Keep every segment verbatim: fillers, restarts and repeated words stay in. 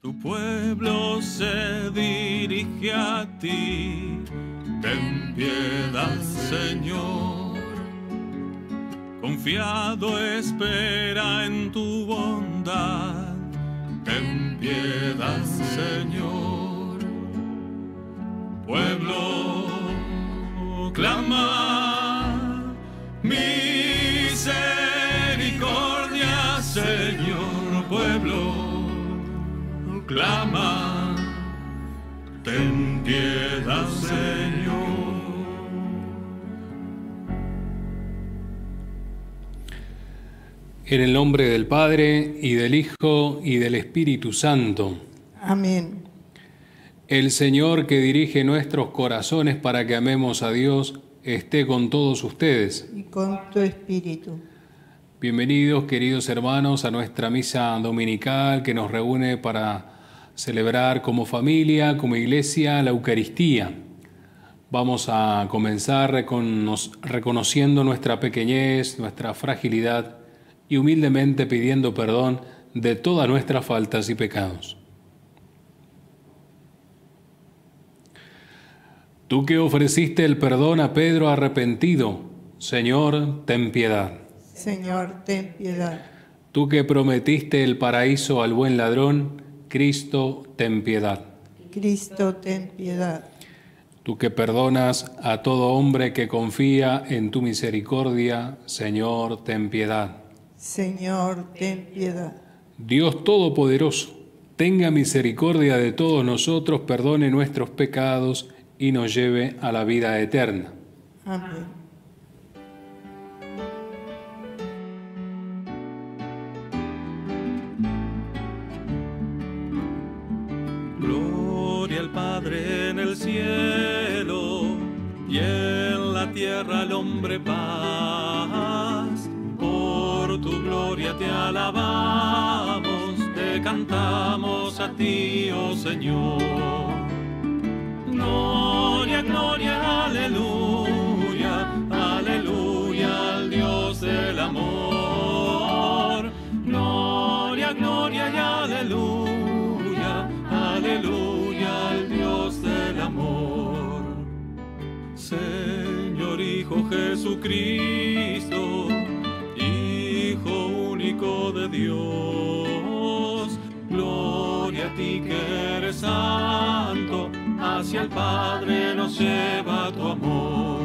Tu pueblo se dirige a ti, ten piedad, Señor. Confiado espera en tu bondad, ten piedad, Señor. Pueblo clama misericordia, Señor. Pueblo clama, ten piedad, Señor. En el nombre del Padre, y del Hijo, y del Espíritu Santo. Amén. El Señor que dirige nuestros corazones para que amemos a Dios, esté con todos ustedes. Y con tu espíritu. Bienvenidos, queridos hermanos, a nuestra misa dominical que nos reúne para celebrar como familia, como iglesia, la Eucaristía. Vamos a comenzar reconociendo nuestra pequeñez, nuestra fragilidad y humildemente pidiendo perdón de todas nuestras faltas y pecados. Tú que ofreciste el perdón a Pedro arrepentido, Señor, ten piedad. Señor, ten piedad. Tú que prometiste el paraíso al buen ladrón, Cristo, ten piedad. Cristo, ten piedad. Tú que perdonas a todo hombre que confía en tu misericordia, Señor, ten piedad. Señor, ten piedad. Dios Todopoderoso, tenga misericordia de todos nosotros, perdone nuestros pecados y nos lleve a la vida eterna. Amén. Gloria al Padre en el cielo y en la tierra al hombre paz. Por tu gloria te alabamos, te cantamos a ti, oh Señor. Gloria, gloria, aleluya, aleluya al Dios del amor. Gloria, gloria y aleluya, aleluya al Dios del amor. Señor Hijo Jesucristo, Hijo único de Dios, gloria a ti que eres santo, hacia el Padre nos lleva tu amor.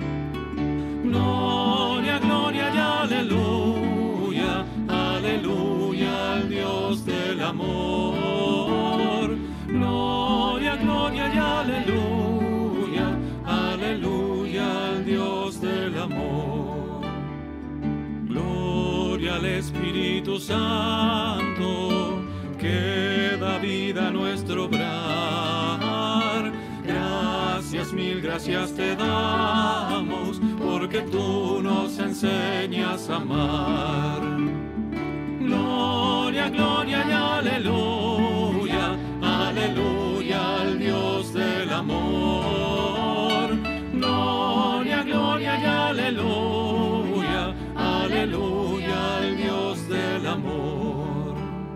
Gloria, gloria y aleluya, aleluya al Dios del amor. Gloria, gloria y aleluya, aleluya al Dios del amor. Gloria al Espíritu Santo, que da vida a nuestro obrar. Gracias, mil gracias te damos, porque tú nos enseñas a amar. Gloria, gloria y aleluya, aleluya al Dios del amor. Gloria, gloria y aleluya, aleluya al Dios del amor.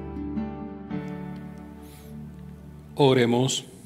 Oremos.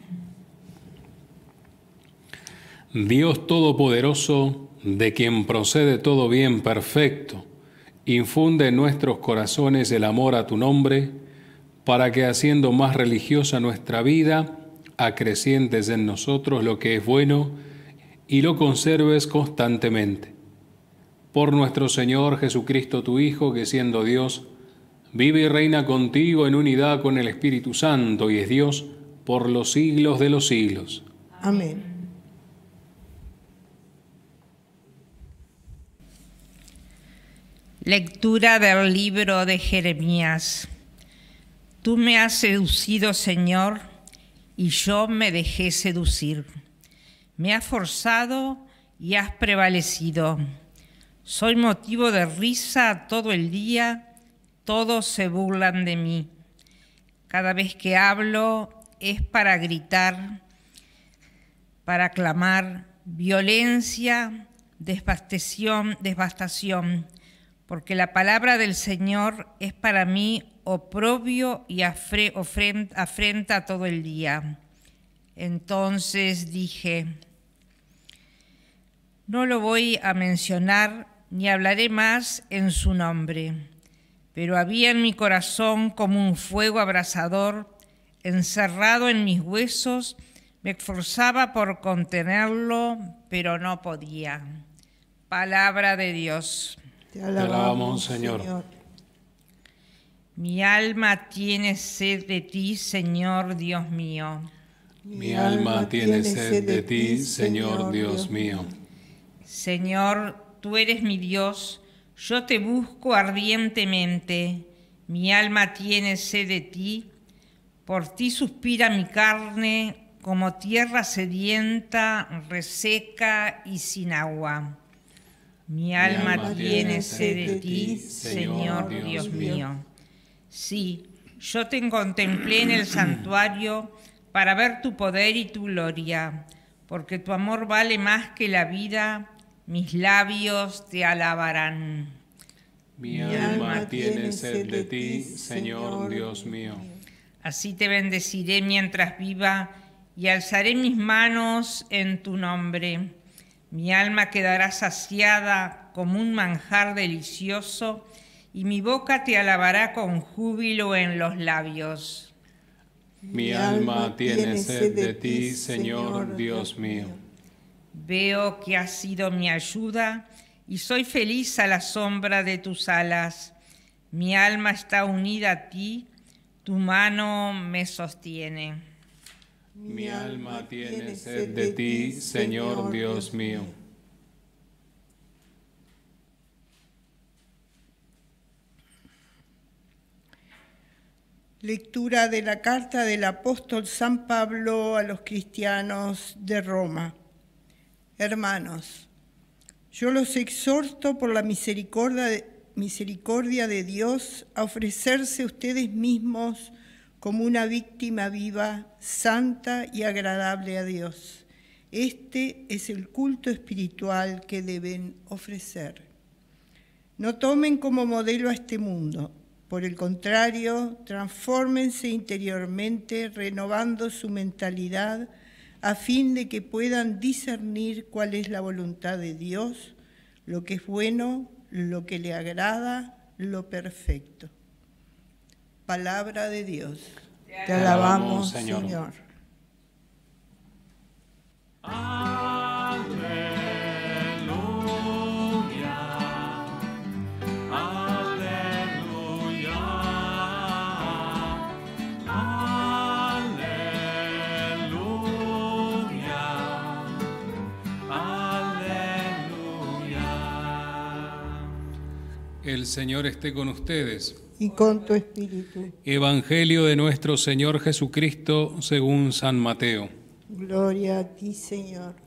Dios Todopoderoso, de quien procede todo bien perfecto, infunde en nuestros corazones el amor a tu nombre, para que haciendo más religiosa nuestra vida, acrecientes en nosotros lo que es bueno y lo conserves constantemente. Por nuestro Señor Jesucristo, tu Hijo, que siendo Dios, vive y reina contigo en unidad con el Espíritu Santo y es Dios por los siglos de los siglos. Amén. Lectura del libro de Jeremías. Tú me has seducido, Señor, y yo me dejé seducir. Me has forzado y has prevalecido. Soy motivo de risa todo el día, todos se burlan de mí. Cada vez que hablo es para gritar, para clamar violencia, devastación, devastación. porque la palabra del Señor es para mí oprobio y afre, ofren, afrenta todo el día. Entonces dije, no lo voy a mencionar ni hablaré más en su nombre, pero había en mi corazón como un fuego abrasador, encerrado en mis huesos. Me esforzaba por contenerlo, pero no podía. Palabra de Dios. Te alabamos, Señor. Señor. Mi alma tiene sed de ti, Señor Dios mío. Mi alma tiene sed de ti, Señor Dios mío. Señor, tú eres mi Dios, yo te busco ardientemente. Mi alma tiene sed de ti, por ti suspira mi carne, como tierra sedienta, reseca y sin agua. Mi alma, alma tiene sed de ti, Señor Dios, Dios mío. Sí, yo te contemplé en el santuario para ver tu poder y tu gloria, porque tu amor vale más que la vida, mis labios te alabarán. Mi alma tiene sed de ti, Señor Dios mío. Así te bendeciré mientras viva y alzaré mis manos en tu nombre. Mi alma quedará saciada como un manjar delicioso y mi boca te alabará con júbilo en los labios. Mi alma tiene sed de ti, Señor Dios mío. Veo que has sido mi ayuda y soy feliz a la sombra de tus alas. Mi alma está unida a ti, tu mano me sostiene. Mi alma tiene sed de ti, Señor Dios mío. Lectura de la carta del apóstol San Pablo a los cristianos de Roma. Hermanos, yo los exhorto por la misericordia de, misericordia de Dios a ofrecerse ustedes mismos como una víctima viva, santa y agradable a Dios. Este es el culto espiritual que deben ofrecer. No tomen como modelo a este mundo. Por el contrario, transfórmense interiormente, renovando su mentalidad, a fin de que puedan discernir cuál es la voluntad de Dios, lo que es bueno, lo que le agrada, lo perfecto. Palabra de Dios. Te alabamos, Señor. Señor. Aleluya, aleluya, aleluya, aleluya. El Señor esté con ustedes. Y con tu espíritu. Evangelio de nuestro Señor Jesucristo según San Mateo. Gloria a ti, Señor.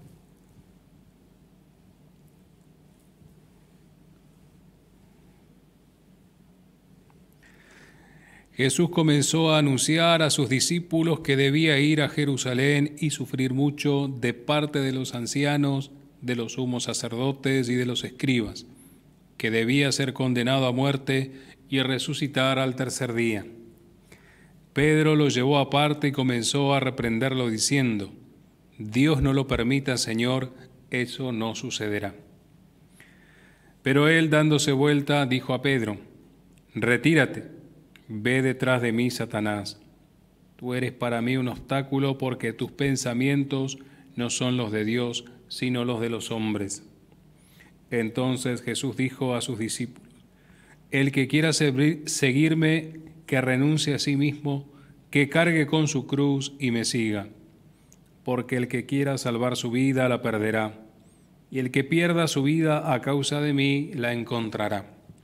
Jesús comenzó a anunciar a sus discípulos que debía ir a Jerusalén y sufrir mucho de parte de los ancianos, de los sumos sacerdotes y de los escribas, que debía ser condenado a muerte y resucitar al tercer día. Pedro lo llevó aparte y comenzó a reprenderlo diciendo: Dios no lo permita, Señor, eso no sucederá. Pero él, dándose vuelta, dijo a Pedro: Retírate, ve detrás de mí, Satanás. Tú eres para mí un obstáculo porque tus pensamientos no son los de Dios, sino los de los hombres. Entonces Jesús dijo a sus discípulos: El que quiera seguirme, que renuncie a sí mismo, que cargue con su cruz y me siga. Porque el que quiera salvar su vida la perderá, y el que pierda su vida a causa de mí la encontrará.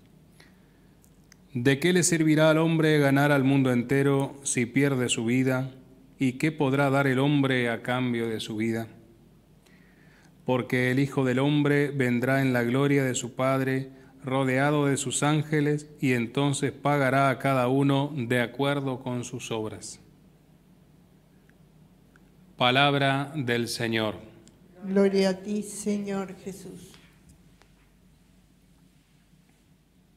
¿De qué le servirá al hombre ganar al mundo entero si pierde su vida? ¿Y qué podrá dar el hombre a cambio de su vida? Porque el Hijo del Hombre vendrá en la gloria de su Padre, rodeado de sus ángeles, y entonces pagará a cada uno de acuerdo con sus obras. Palabra del Señor. Gloria a ti, Señor Jesús.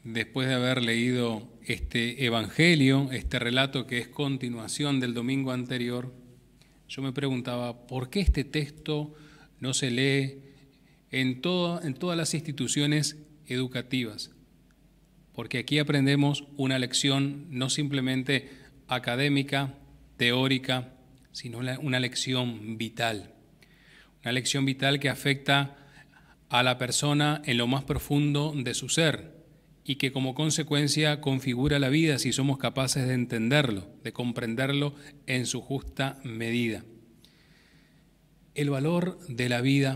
después de haber leído este evangelio, este relato que es continuación del domingo anterior, yo me preguntaba, ¿por qué este texto no se lee en, todo, en todas las instituciones educativas? Porque aquí aprendemos una lección no simplemente académica, teórica, sino una lección vital. Una lección vital que afecta a la persona en lo más profundo de su ser y que como consecuencia configura la vida si somos capaces de entenderlo, de comprenderlo en su justa medida. El valor de la vida,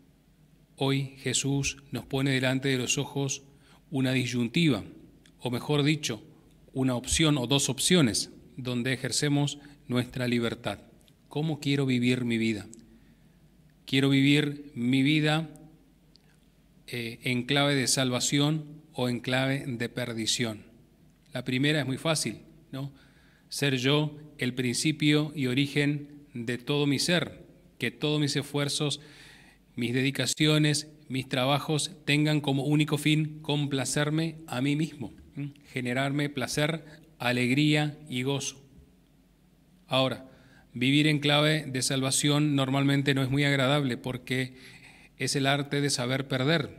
hoy Jesús nos pone delante de los ojos una disyuntiva, o mejor dicho, una opción o dos opciones, donde ejercemos nuestra libertad. ¿Cómo quiero vivir mi vida? ¿Quiero vivir mi vida eh, en clave de salvación o en clave de perdición? La primera es muy fácil, ¿no? Ser yo el principio y origen de todo mi ser, que todos mis esfuerzos, mis dedicaciones, mis trabajos tengan como único fin complacerme a mí mismo, ¿eh? Generarme placer, alegría y gozo. Ahora, vivir en clave de salvación normalmente no es muy agradable porque es el arte de saber perder.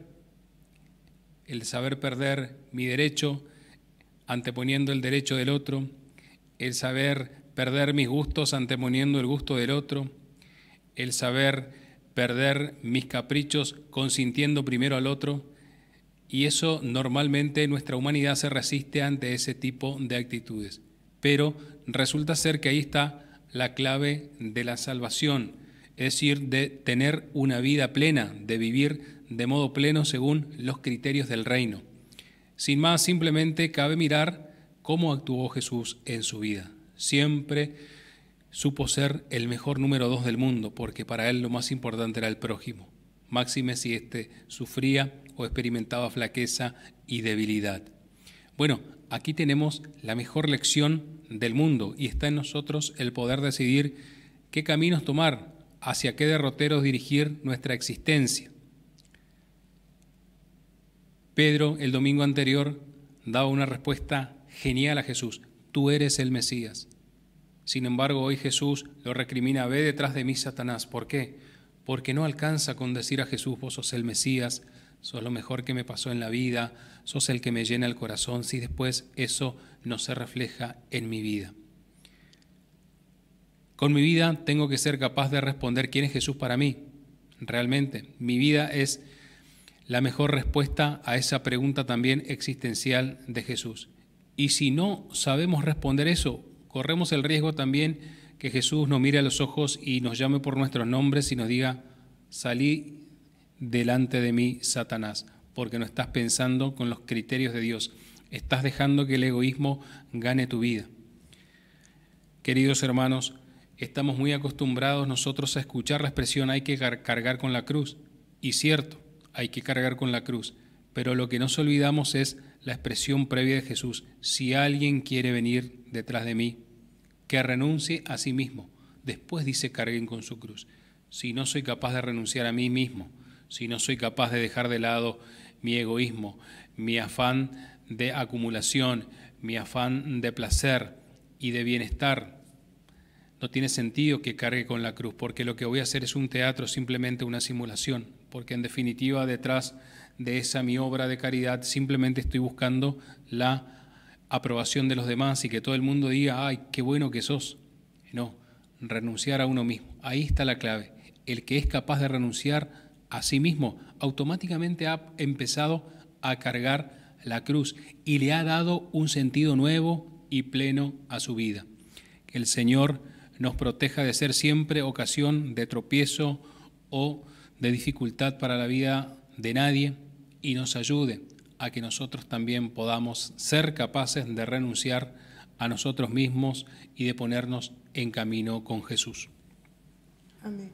El saber perder mi derecho anteponiendo el derecho del otro, el saber perder mis gustos anteponiendo el gusto del otro, el saber perder mis caprichos consintiendo primero al otro, y eso normalmente nuestra humanidad se resiste ante ese tipo de actitudes. Pero resulta ser que ahí está la clave de la salvación, es decir, de tener una vida plena, de vivir de modo pleno según los criterios del reino. Sin más, simplemente cabe mirar cómo actuó Jesús en su vida. Siempre supo ser el mejor número dos del mundo, porque para él lo más importante era el prójimo, máxime si éste sufría o experimentaba flaqueza y debilidad. Bueno, aquí tenemos la mejor lección del mundo y está en nosotros el poder decidir qué caminos tomar, hacia qué derroteros dirigir nuestra existencia. Pedro, el domingo anterior, daba una respuesta genial a Jesús: tú eres el Mesías. Sin embargo, hoy Jesús lo recrimina: ve detrás de mí, Satanás. ¿Por qué? Porque no alcanza con decir a Jesús: vos sos el Mesías, sos lo mejor que me pasó en la vida, sos el que me llena el corazón, si después eso no se refleja en mi vida. Con mi vida tengo que ser capaz de responder quién es Jesús para mí. Realmente, mi vida es la mejor respuesta a esa pregunta también existencial de Jesús. Y si no sabemos responder eso, corremos el riesgo también que Jesús nos mire a los ojos y nos llame por nuestros nombres y nos diga: salí delante de mí, Satanás, porque no estás pensando con los criterios de Dios, estás dejando que el egoísmo gane tu vida. Queridos hermanos, estamos muy acostumbrados nosotros a escuchar la expresión: hay que cargar con la cruz, y cierto, hay que cargar con la cruz, pero lo que nos olvidamos es la expresión previa de Jesús: si alguien quiere venir detrás de mí, que renuncie a sí mismo. Después dice: carguen con su cruz. Si no soy capaz de renunciar a mí mismo, si no soy capaz de dejar de lado mi egoísmo, mi afán de acumulación, mi afán de placer y de bienestar, no tiene sentido que cargue con la cruz, porque lo que voy a hacer es un teatro, simplemente una simulación, porque en definitiva detrás de esa mi obra de caridad simplemente estoy buscando la aprobación de los demás y que todo el mundo diga: ¡ay, qué bueno que sos! No, renunciar a uno mismo. Ahí está la clave. El que es capaz de renunciar a sí mismo automáticamente ha empezado a cargar la cruz y le ha dado un sentido nuevo y pleno a su vida. Que el Señor nos proteja de ser siempre ocasión de tropiezo o de dificultad para la vida de nadie y nos ayude a que nosotros también podamos ser capaces de renunciar a nosotros mismos y de ponernos en camino con Jesús. Amén.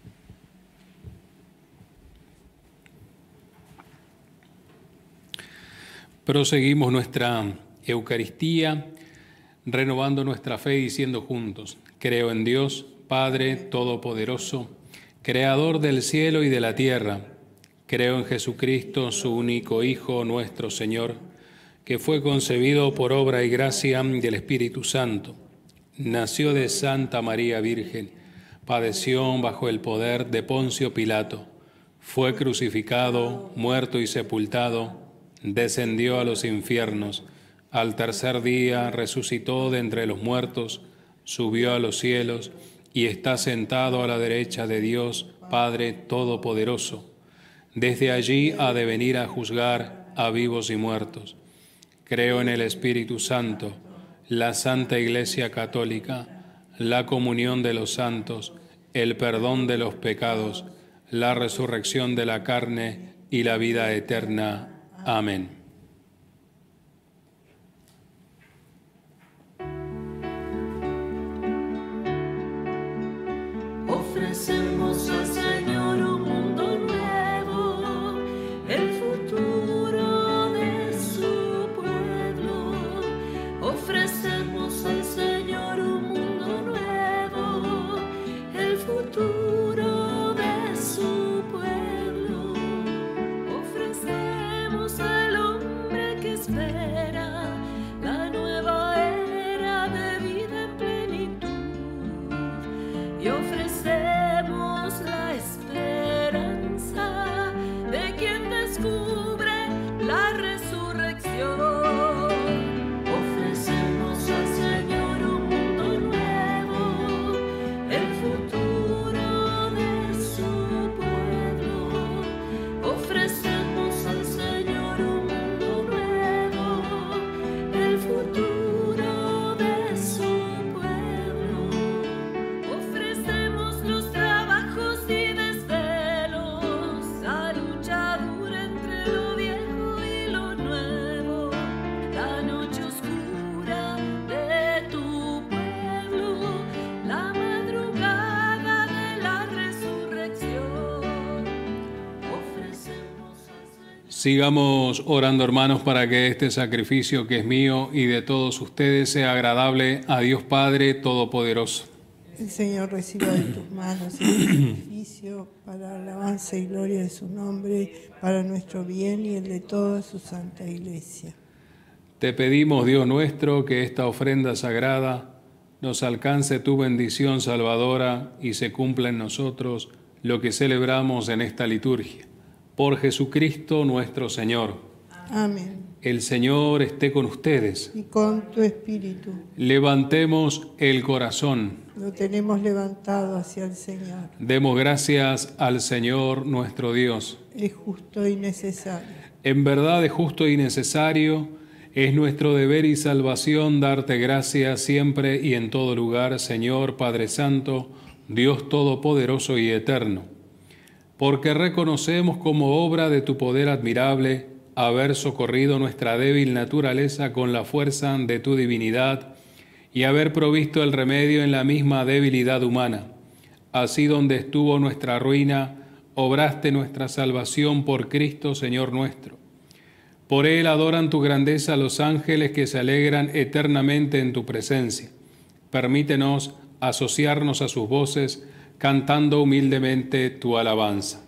Proseguimos nuestra Eucaristía, renovando nuestra fe y diciendo juntos: creo en Dios, Padre Todopoderoso, Creador del cielo y de la tierra. Creo en Jesucristo, su único Hijo, nuestro Señor, que fue concebido por obra y gracia del Espíritu Santo. Nació de Santa María Virgen, padeció bajo el poder de Poncio Pilato, fue crucificado, muerto y sepultado, descendió a los infiernos, al tercer día resucitó de entre los muertos, subió a los cielos y está sentado a la derecha de Dios, Padre Todopoderoso. Desde allí ha de venir a juzgar a vivos y muertos. Creo en el Espíritu Santo, la Santa Iglesia Católica, la comunión de los santos, el perdón de los pecados, la resurrección de la carne y la vida eterna. Amén. Ofrecemos al Señor un mundo nuevo, el futuro de su pueblo. Ofrecemos al Señor un mundo nuevo, el futuro de su pueblo. Ofrecemos al hombre que espera la nueva era de vida en plenitud y ofrecemos la esperanza de quien descubre la resurrección. Ofrecemos al Señor un mundo nuevo, el futuro de su pueblo. Ofrecemos al Señor un mundo nuevo, el futuro de su pueblo. Ofrecemos los trabajos y desvelos, la lucha dura entre lo viejo y lo nuevo, la noche oscura de tu pueblo, la madrugada de la resurrección. Ofrecemos al Señor. Sigamos orando, hermanos, para que este sacrificio que es mío y de todos ustedes sea agradable a Dios Padre Todopoderoso. El Señor reciba de tus manos el sacrificio para alabanza y gloria de su nombre, para nuestro bien y el de toda su santa Iglesia. Te pedimos, Dios nuestro, que esta ofrenda sagrada nos alcance tu bendición salvadora y se cumpla en nosotros lo que celebramos en esta liturgia. Por Jesucristo nuestro Señor. Amén. El Señor esté con ustedes. Y con tu espíritu Levantemos el corazón. lo tenemos levantado hacia el Señor. Demos gracias al Señor nuestro Dios. Es justo y necesario. En verdad es justo y necesario, es nuestro deber y salvación darte gracias siempre y en todo lugar, Señor Padre Santo, Dios Todopoderoso y Eterno, porque reconocemos como obra de tu poder admirable haber socorrido nuestra débil naturaleza con la fuerza de tu divinidad y haber provisto el remedio en la misma debilidad humana. Así donde estuvo nuestra ruina, obraste nuestra salvación por Cristo, Señor nuestro. Por Él adoran tu grandeza los ángeles que se alegran eternamente en tu presencia. Permítenos asociarnos a sus voces, cantando humildemente tu alabanza.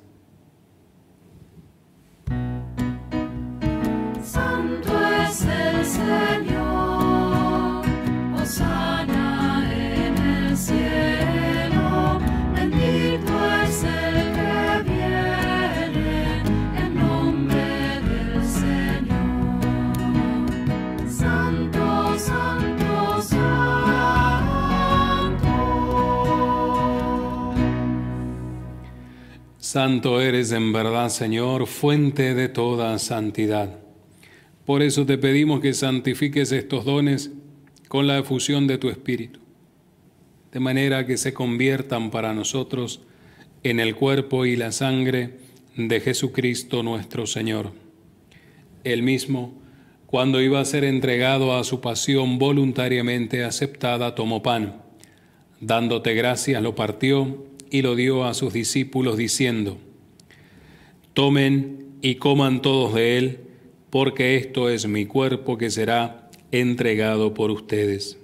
Santo es el Señor, hosana en el cielo, bendito es el que viene en nombre del Señor. Santo, santo, santo. Santo eres en verdad, Señor, fuente de toda santidad. Por eso te pedimos que santifiques estos dones con la efusión de tu Espíritu, de manera que se conviertan para nosotros en el cuerpo y la sangre de Jesucristo nuestro Señor. Él mismo, cuando iba a ser entregado a su pasión voluntariamente aceptada, tomó pan. Dándote gracias, lo partió y lo dio a sus discípulos, diciendo: Tomen y coman todos de él, porque esto es mi cuerpo que será entregado por ustedes.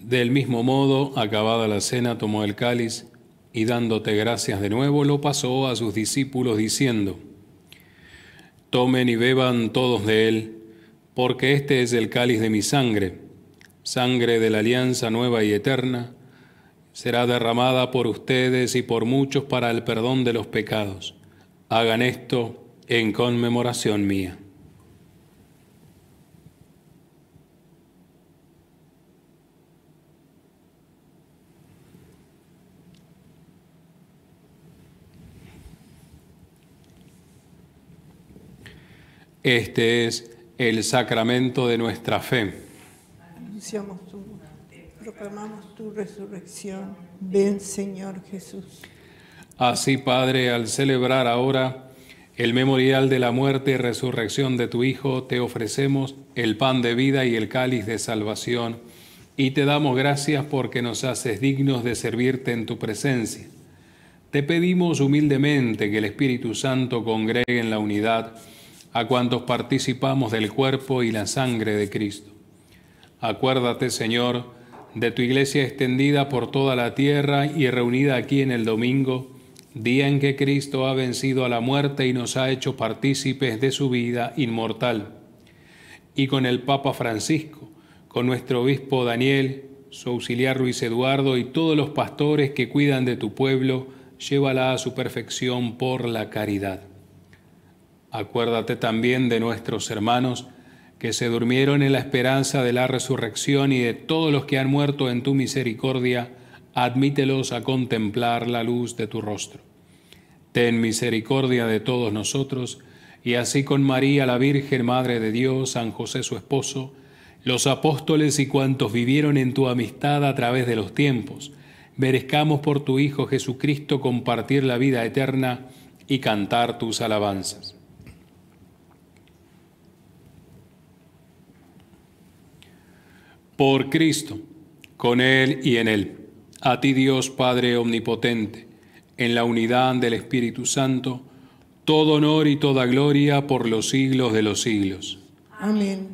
Del mismo modo, acabada la cena, tomó el cáliz y dándote gracias de nuevo, lo pasó a sus discípulos diciendo: Tomen y beban todos de él, porque este es el cáliz de mi sangre, sangre de la alianza nueva y eterna, será derramada por ustedes y por muchos para el perdón de los pecados. Hagan esto en conmemoración mía. Este es el sacramento de nuestra fe. Anunciamos tu muerte, proclamamos tu resurrección. Ven, Señor Jesús. Así, Padre, al celebrar ahora el memorial de la muerte y resurrección de tu Hijo, te ofrecemos el pan de vida y el cáliz de salvación, y te damos gracias porque nos haces dignos de servirte en tu presencia. Te pedimos humildemente que el Espíritu Santo congregue en la unidad a cuantos participamos del cuerpo y la sangre de Cristo. Acuérdate, Señor, de tu iglesia extendida por toda la tierra y reunida aquí en el domingo, día en que Cristo ha vencido a la muerte y nos ha hecho partícipes de su vida inmortal. Y con el Papa Francisco, con nuestro obispo Daniel, su auxiliar Luis Eduardo y todos los pastores que cuidan de tu pueblo, llévala a su perfección por la caridad. Acuérdate también de nuestros hermanos que se durmieron en la esperanza de la resurrección y de todos los que han muerto en tu misericordia, admítelos a contemplar la luz de tu rostro. Ten misericordia de todos nosotros, y así con María, la Virgen Madre de Dios, San José su esposo, los apóstoles y cuantos vivieron en tu amistad a través de los tiempos, merezcamos por tu Hijo Jesucristo compartir la vida eterna y cantar tus alabanzas. Por Cristo, con Él y en Él, a ti Dios Padre Omnipotente, en la unidad del Espíritu Santo, todo honor y toda gloria por los siglos de los siglos. Amén.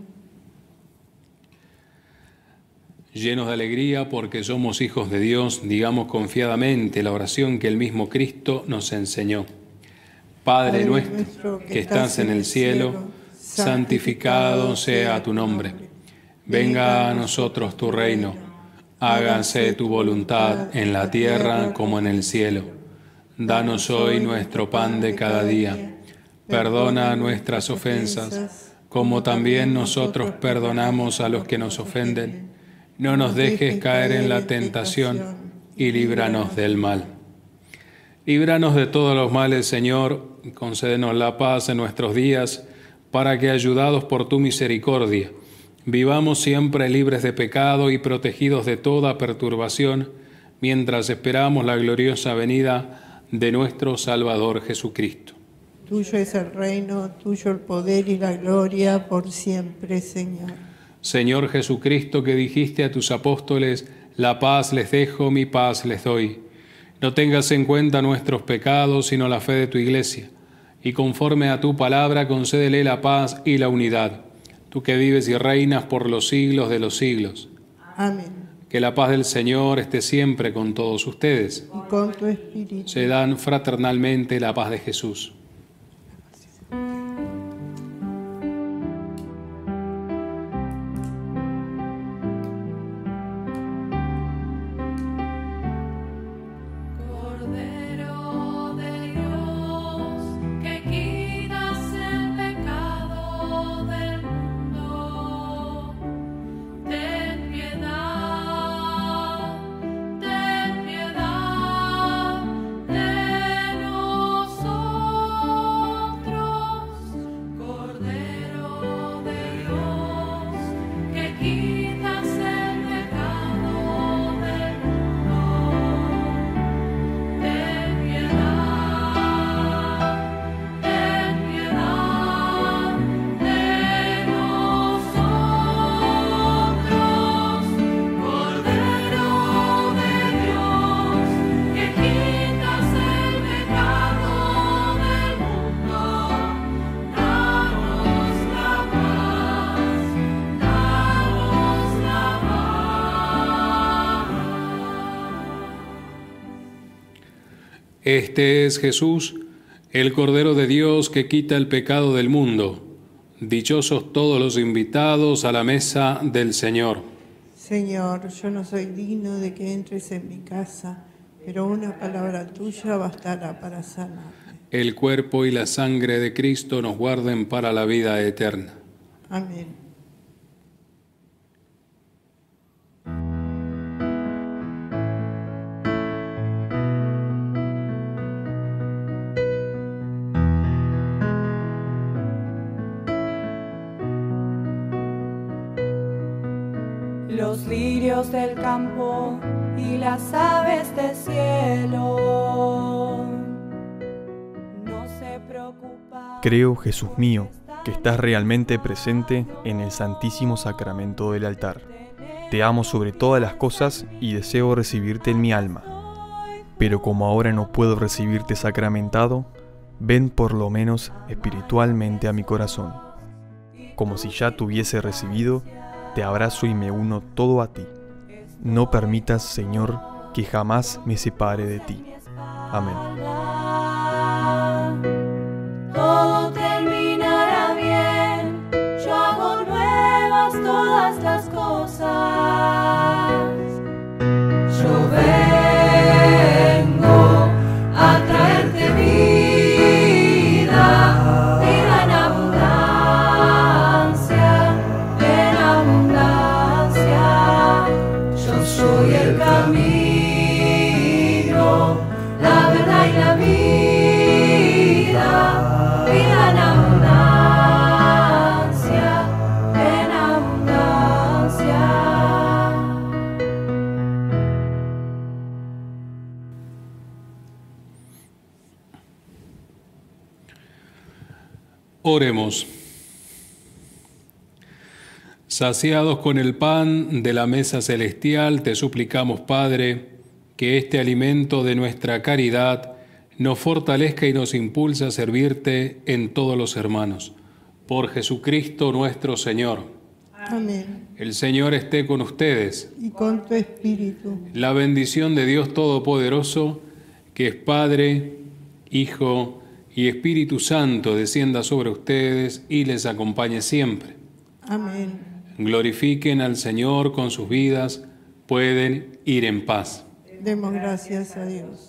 Llenos de alegría porque somos hijos de Dios, digamos confiadamente la oración que el mismo Cristo nos enseñó. Padre nuestro, que estás en el cielo, santificado sea tu nombre. Venga a nosotros tu reino, hágase tu voluntad en la tierra como en el cielo. Danos hoy nuestro pan de cada día. Perdona nuestras ofensas, como también nosotros perdonamos a los que nos ofenden. No nos dejes caer en la tentación y líbranos del mal. Líbranos de todos los males, Señor, y concédenos la paz en nuestros días, para que, ayudados por tu misericordia, vivamos siempre libres de pecado y protegidos de toda perturbación, mientras esperamos la gloriosa venida de nuestro Salvador Jesucristo. Tuyo es el reino, tuyo el poder y la gloria por siempre, Señor. Señor Jesucristo, que dijiste a tus apóstoles, la paz les dejo, mi paz les doy. No tengas en cuenta nuestros pecados, sino la fe de tu Iglesia, y conforme a tu palabra concédele la paz y la unidad. Tú que vives y reinas por los siglos de los siglos. Amén. Que la paz del Señor esté siempre con todos ustedes. Y con tu espíritu. Se dan fraternalmente la paz de Jesús. Cordero de Dios, que quitas el pecado del mundo, ten piedad, ten piedad de nosotros. Este es Jesús, el Cordero de Dios que quita el pecado del mundo. Dichosos todos los invitados a la mesa del Señor. Señor, yo no soy digno de que entres en mi casa, pero una palabra tuya bastará para sanarme. El cuerpo y la sangre de Cristo nos guarden para la vida eterna. Amén. Los lirios del campo y las aves del cielo no se preocupan. Creo, Jesús mío, que estás realmente presente en el Santísimo Sacramento del altar. Te amo sobre todas las cosas y deseo recibirte en mi alma. Pero como ahora no puedo recibirte sacramentado, ven por lo menos espiritualmente a mi corazón. Como si ya te hubiese recibido, te abrazo y me uno todo a ti. No permitas, Señor, que jamás me separe de ti. Amén. Todo terminará bien, yo hago nuevas todas las cosas. Yo vengo a traerte vida, vida en abundancia, en abundancia. Yo soy el camino, la verdad y la vida, vida en abundancia, en abundancia. Oremos. Saciados con el pan de la mesa celestial, te suplicamos, Padre, que este alimento de nuestra caridad nos fortalezca y nos impulse a servirte en todos los hermanos. Por Jesucristo nuestro Señor. Amén. El Señor esté con ustedes. Y con tu espíritu. La bendición de Dios Todopoderoso, que es Padre, Hijo y Espíritu Santo, descienda sobre ustedes y les acompañe siempre. Amén. Glorifiquen al Señor con sus vidas, pueden ir en paz. Demos gracias a Dios.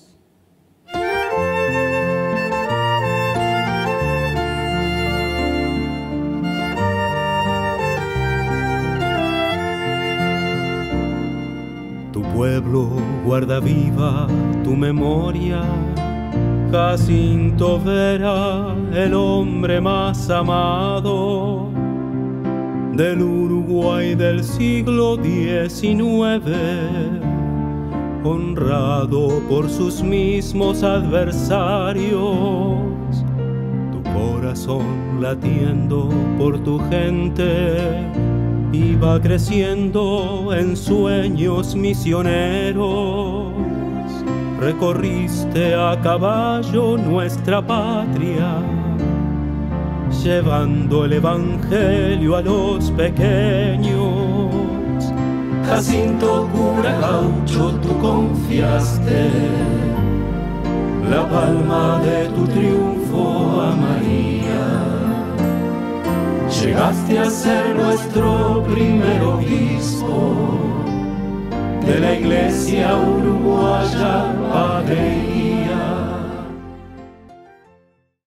Tu pueblo guarda viva tu memoria. Jacinto Vera, el hombre más amado del Uruguay del siglo diecinueve, honrado por sus mismos adversarios, tu corazón latiendo por tu gente iba creciendo en sueños misioneros. Recorriste a caballo nuestra patria, llevando el evangelio a los pequeños. Jacinto cura gaucho, tú confiaste la palma de tu triunfo a María. Llegaste a ser nuestro primer obispo de la iglesia uruguaya.